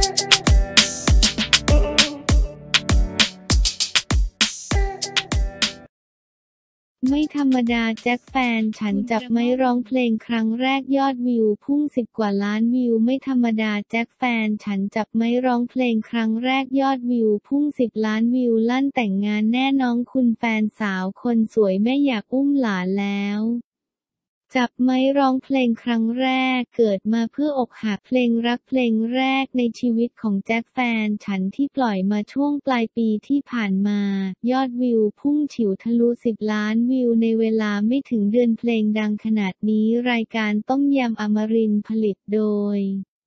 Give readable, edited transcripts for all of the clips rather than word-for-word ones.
ไม่ธรรมดาแจ็คแฟนฉันจับไมค์ร้องเพลงครั้งแรกยอดวิวพุ่ง10 กว่าล้านวิวไม่ธรรมดาแจ็คแฟนฉันจับไมค์ร้องเพลงครั้งแรกยอดวิวพุ่ง10 ล้านวิวลั่นแต่งงานแน่น้องคุณแฟนสาวคนสวยแม่อยากอุ้มหลานแล้วจับไมค์ร้องเพลงครั้งแรกเกิดมาเพื่ออกหักเพลงรักเพลงแรกในชีวิตของแจ็คแฟนฉันที่ปล่อยมาช่วงปลายปีที่ผ่านมายอดวิวพุ่งฉิวทะลุ10 ล้านวิวในเวลาไม่ถึงเดือนเพลงดังขนาดนี้รายการต้มยำอมรินทร์ผลิตโดย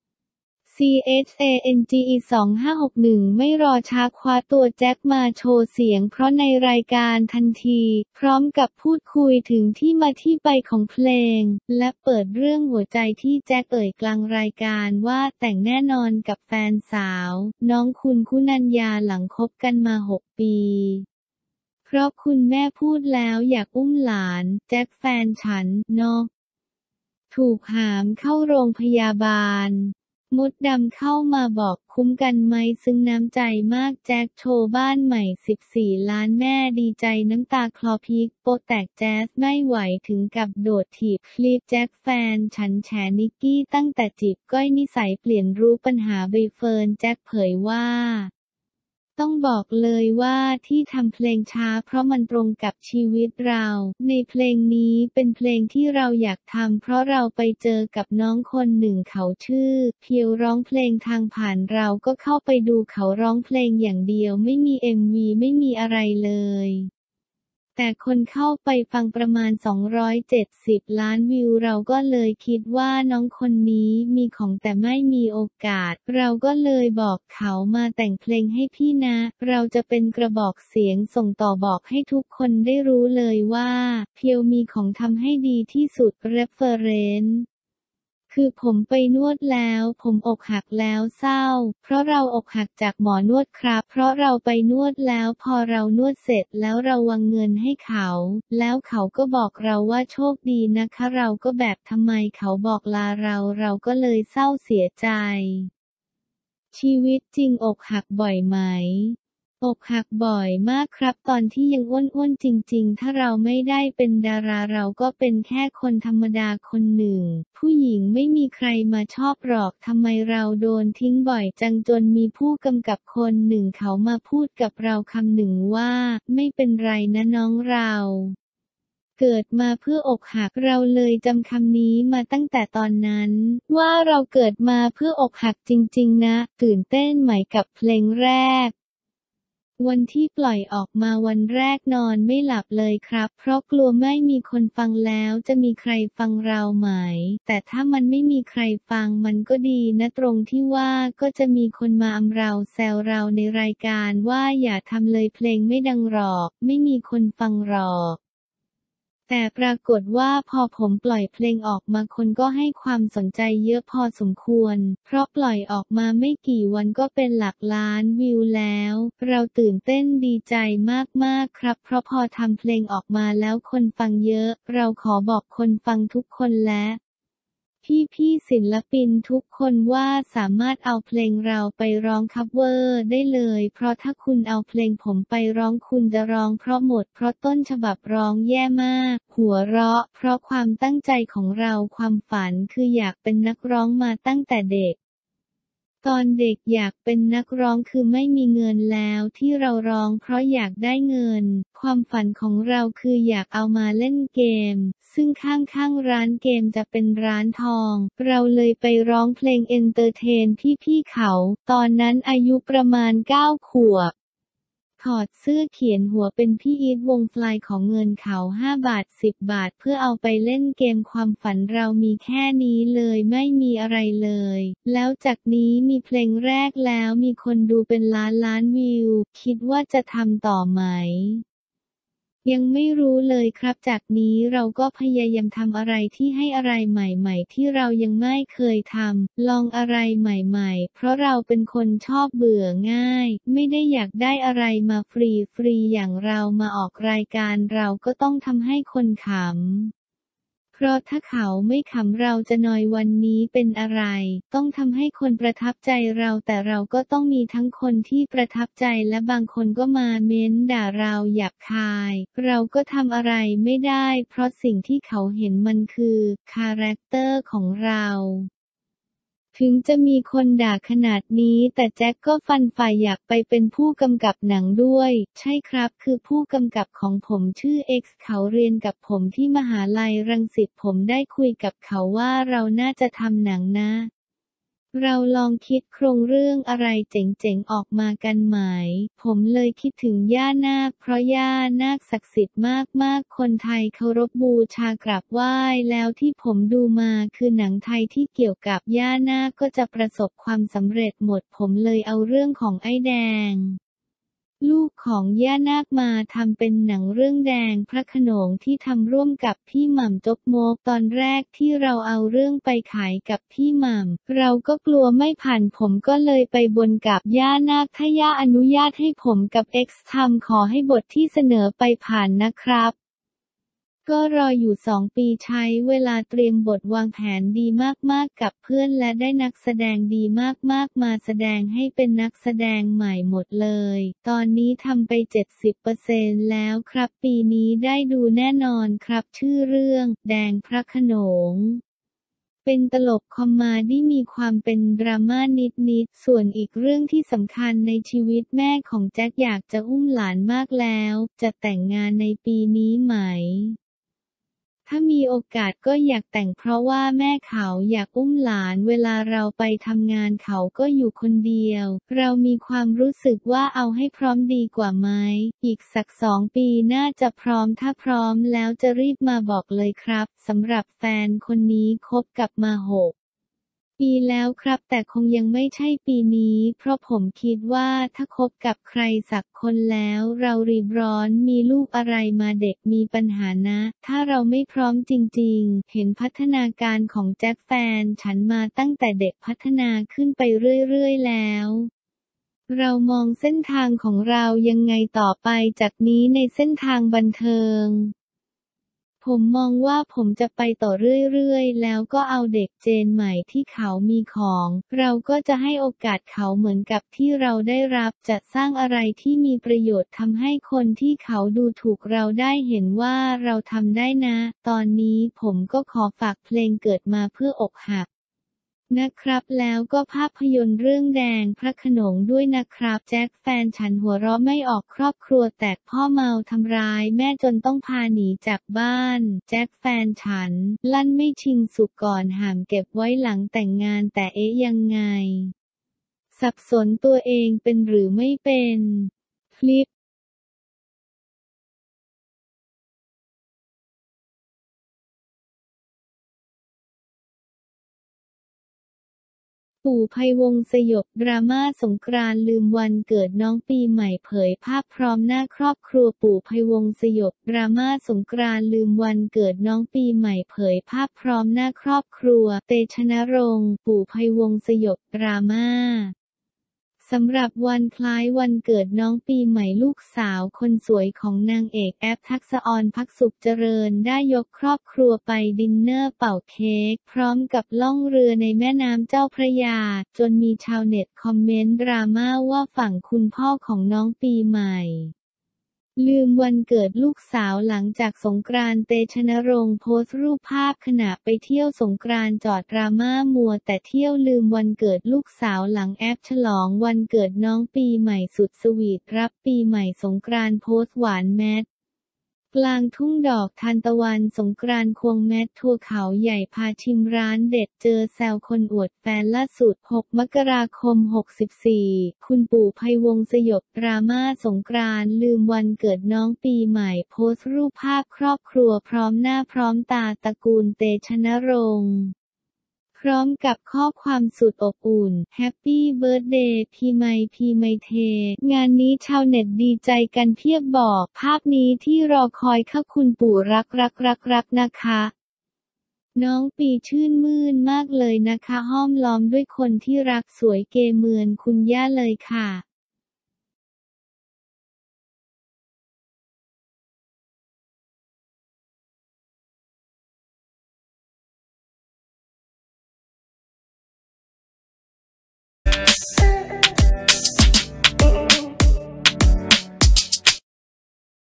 CHANGE 2561ไม่รอช้าคว้าตัวแจ็คมาโชว์เสียงเพราะในรายการทันทีพร้อมกับพูดคุยถึงที่มาที่ไปของเพลงและเปิดเรื่องหัวใจที่แจ็คเอ่ยกลางรายการว่าแต่งแน่นอนกับแฟนสาวน้องคุณคุณัญญาหลังคบกันมา6 ปีเพราะคุณแม่พูดแล้วอยากอุ้มหลานแจ็คแฟนฉันเนาะถูกหามเข้าโรงพยาบาลมดดำเข้ามาบอกคุ้มกันไหมซึ้งน้ำใจมากแจ็คโชว์บ้านใหม่14 ล้านแม่ดีใจน้ำตาคลอพริกโปแตกแจ๊สไม่ไหวถึงกับโดดถีบคลิปแจ็คแฟนฉันแฉนิกกี้ตั้งแต่จีบก้อยนิสัยเปลี่ยนรู้ปัญหาใบเฟิร์นแจ็คเผยว่าต้องบอกเลยว่าที่ทำเพลงช้าเพราะมันตรงกับชีวิตเราในเพลงนี้เป็นเพลงที่เราอยากทำเพราะเราไปเจอกับน้องคนหนึ่งเขาชื่อเพียวร้องเพลงทางผ่านเราก็เข้าไปดูเขาร้องเพลงอย่างเดียวไม่มี MV ไม่มีอะไรเลยแต่คนเข้าไปฟังประมาณ270 ล้านวิวเราก็เลยคิดว่าน้องคนนี้มีของแต่ไม่มีโอกาสเราก็เลยบอกเขามาแต่งเพลงให้พี่นะเราจะเป็นกระบอกเสียงส่งต่อบอกให้ทุกคนได้รู้เลยว่าเพียวมีของทำให้ดีที่สุด referenceคือผมไปนวดแล้วผมอกหักแล้วเศร้าเพราะเราอกหักจากหมอนวดครับเพราะเราไปนวดแล้วพอเรานวดเสร็จแล้วเราวางเงินให้เขาแล้วเขาก็บอกเราว่าโชคดีนะคะเราก็แบบทำไมเขาบอกลาเราก็เลยเศร้าเสียใจชีวิตจริงอกหักบ่อยไหมอกหักบ่อยมากครับตอนที่ยังอ้วนๆจริงๆถ้าเราไม่ได้เป็นดาราเราก็เป็นแค่คนธรรมดาคนหนึ่งผู้หญิงไม่มีใครมาชอบหรอกทำไมเราโดนทิ้งบ่อยจังจนมีผู้กำกับคนหนึ่งเขามาพูดกับเราคำหนึ่งว่าไม่เป็นไรนะน้องเราเกิดมาเพื่ออกหักเราเลยจำคำนี้มาตั้งแต่ตอนนั้นว่าเราเกิดมาเพื่ออกหักจริงๆนะตื่นเต้นไหมกับเพลงแรกวันที่ปล่อยออกมาวันแรกนอนไม่หลับเลยครับเพราะกลัวไม่มีคนฟังแล้วจะมีใครฟังเราไหมแต่ถ้ามันไม่มีใครฟังมันก็ดีนะตรงที่ว่าก็จะมีคนมาอำเราแซวเราในรายการว่าอย่าทำเลยเพลงไม่ดังหรอกไม่มีคนฟังหรอกแต่ปรากฏว่าพอผมปล่อยเพลงออกมาคนก็ให้ความสนใจเยอะพอสมควรเพราะปล่อยออกมาไม่กี่วันก็เป็นหลักล้านวิวแล้วเราตื่นเต้นดีใจมากๆครับเพราะพอทำเพลงออกมาแล้วคนฟังเยอะเราขอบอกคนฟังทุกคนและพี่ศิลปินทุกคนว่าสามารถเอาเพลงเราไปร้องคัฟเวอร์ได้เลยเพราะถ้าคุณเอาเพลงผมไปร้องคุณจะร้องเพราะหมดเพราะต้นฉบับร้องแย่มากหัวเราะเพราะความตั้งใจของเราความฝันคืออยากเป็นนักร้องมาตั้งแต่เด็กตอนเด็กอยากเป็นนักร้องคือไม่มีเงินแล้วที่เราร้องเพราะอยากได้เงินความฝันของเราคืออยากเอามาเล่นเกมซึ่งข้างๆร้านเกมจะเป็นร้านทองเราเลยไปร้องเพลงเอนเตอร์เทนพี่ๆเขาตอนนั้นอายุประมาณ9 ขวบถอดเสื้อเขียนหัวเป็นพี่อีทวงฟลายของเงินเขา5 บาท10 บาทเพื่อเอาไปเล่นเกมความฝันเรามีแค่นี้เลยไม่มีอะไรเลยแล้วจากนี้มีเพลงแรกแล้วมีคนดูเป็นล้านวิวคิดว่าจะทำต่อไหมยังไม่รู้เลยครับจากนี้เราก็พยายามทำอะไรที่ให้อะไรใหม่ๆที่เรายังไม่เคยทำลองอะไรใหม่ๆเพราะเราเป็นคนชอบเบื่อง่ายไม่ได้อยากได้อะไรมาฟรีอย่างเรามาออกรายการเราก็ต้องทำให้คนขำเพราะถ้าเขาไม่ขำเราจะนอยวันนี้เป็นอะไร ต้องทำให้คนประทับใจเราแต่เราก็ต้องมีทั้งคนที่ประทับใจและบางคนก็มาเม้นด่าเราหยาบคาย เราก็ทำอะไรไม่ได้เพราะสิ่งที่เขาเห็นมันคือคาแรคเตอร์ของเราถึงจะมีคนด่าขนาดนี้แต่แจ็คก็ฟันฝ่ายอยากไปเป็นผู้กำกับหนังด้วยใช่ครับคือผู้กำกับของผมชื่อ X เขาเรียนกับผมที่มหาลัยรังสิตผมได้คุยกับเขาว่าเราน่าจะทำหนังนะเราลองคิดโครงเรื่องอะไรเจ๋งๆออกมากันไหมผมเลยคิดถึงย่านาคเพราะย่านาคศักดิ์สิทธิ์มากๆคนไทยเคารพบูชากราบไหว้แล้วที่ผมดูมาคือหนังไทยที่เกี่ยวกับย่านาคก็จะประสบความสำเร็จหมดผมเลยเอาเรื่องของไอ้แดงลูกของย่านาคมาทำเป็นหนังเรื่องแดงพระโขนงที่ทำร่วมกับพี่หม่ำจกมกตอนแรกที่เราเอาเรื่องไปขายกับพี่หม่ำเราก็กลัวไม่ผ่านผมก็เลยไปบนกับย่านาคถ้าย่าอนุญาตให้ผมกับ X ทำขอให้บทที่เสนอไปผ่านนะครับก็รออยู่2 ปีใช้เวลาเตรียมบทวางแผนดีมากๆกับเพื่อนและได้นักแสดงดีมากๆมาแสดงให้เป็นนักแสดงใหม่หมดเลยตอนนี้ทำไป70%แล้วครับปีนี้ได้ดูแน่นอนครับชื่อเรื่องแดงพระโขนงเป็นตลกคอมมาดี้มีความเป็นดราม่านิดๆส่วนอีกเรื่องที่สำคัญในชีวิตแม่ของแจ็คอยากจะอุ้มหลานมากแล้วจะแต่งงานในปีนี้ไหม ถ้ามีโอกาสก็อยากแต่งเพราะว่าแม่เขาอยากอุ้มหลานเวลาเราไปทำงานเขาก็อยู่คนเดียวเรามีความรู้สึกว่าเอาให้พร้อมดีกว่าไหมอีกสัก2 ปีน่าจะพร้อมถ้าพร้อมแล้วจะรีบมาบอกเลยครับสำหรับแฟนคนนี้คบกับมา6 ปีแล้วครับแต่คงยังไม่ใช่ปีนี้เพราะผมคิดว่าถ้าคบกับใครสักคนแล้วเรารีบร้อนมีลูกอะไรมาเด็กมีปัญหานะถ้าเราไม่พร้อมจริงๆเห็นพัฒนาการของแจ็คแฟนฉันมาตั้งแต่เด็กพัฒนาขึ้นไปเรื่อยๆแล้วเรามองเส้นทางของเรายังไงต่อไปจากนี้ในเส้นทางบันเทิงผมมองว่าผมจะไปต่อเรื่อยๆแล้วก็เอาเด็กเจนใหม่ที่เขามีของเราก็จะให้โอกาสเขาเหมือนกับที่เราได้รับจะสร้างอะไรที่มีประโยชน์ทำให้คนที่เขาดูถูกเราได้เห็นว่าเราทำได้นะตอนนี้ผมก็ขอฝากเพลงเกิดมาเพื่ออกหักนะครับแล้วก็ภาพยนตร์เรื่องแดงพระโขนงด้วยนะครับแจ็คแฟนฉันหัวเราะไม่ออกครอบครัวแตกพ่อเมาทำร้ายแม่จนต้องพาหนีจากบ้านแจ็คแฟนฉันลั่นไม่ชิงสุกก่อนห่ามเก็บไว้หลังแต่งงานแต่เอ๊ะยังไงสับสนตัวเองเป็นหรือไม่เป็นคลิปปู่ไพวงศ์สยบดราม่าสงกรานต์ลืมวันเกิดน้องปีใหม่เผยภาพพร้อมหน้าครอบครัวปู่ไพวงศ์สยบดราม่าสงกรานต์ลืมวันเกิดน้องปีใหม่เผยภาพพร้อมหน้าครอบครัวเตชะนรงค์ปู่ไพวงศ์สยบดราม่าสำหรับวันคล้ายวันเกิดน้องปีใหม่ลูกสาวคนสวยของนางเอกแอปทักษะออนภักสุขเจริญได้ยกครอบครัวไปดินเนอร์เป่าเค้กพร้อมกับล่องเรือในแม่น้ำเจ้าพระยาจนมีชาวเน็ตคอมเมนต์ดราม่าว่าฝั่งคุณพ่อของน้องปีใหม่ลืมวันเกิดลูกสาวหลังจากสงกรานต์เตชะนรงค์โพสต์รูปภาพขณะไปเที่ยวสงกรานต์จอดดราม่ามัวแต่เที่ยวลืมวันเกิดลูกสาวหลังแอปฉลองวันเกิดน้องปีใหม่สุดสวีทรับปีใหม่สงกรานต์โพสต์หวานแมทกลางทุ่งดอกทานตะวันสงกรานต์ควงแมททัวร์เขาใหญ่พาชิมร้านเด็ดเจอแซวคนอวดแฟนล่าสุด6 มกราคม 64คุณปู่ไพวงศ์สยบดราม่าสงกรานต์ลืมวันเกิดน้องปีใหม่โพสต์รูปภาพครอบครัวพร้อมหน้าพร้อมตาตระกูลเตชะนรงค์พร้อมกับข้อความสุดอบอุ่นแฮปปี้เบิร์ธเดย์พีไมเทงานนี้ชาวเน็ตดีใจกันเพียบบอกภาพนี้ที่รอคอยค่ะคุณปู่รักนะคะน้องปีชื่นมื่นมากเลยนะคะห้อมล้อมด้วยคนที่รักสวยเกเหมือนคุณย่าเลยค่ะ Bye.